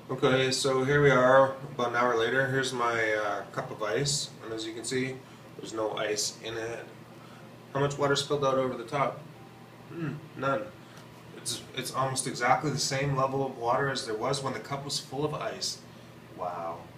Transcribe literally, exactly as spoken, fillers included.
Okay, so here we are about an hour later. Here's my uh, cup of ice, and as you can see, there's no ice in it. How much water spilled out over the top? Hmm, none. It's, it's almost exactly the same level of water as there was when the cup was full of ice. Wow.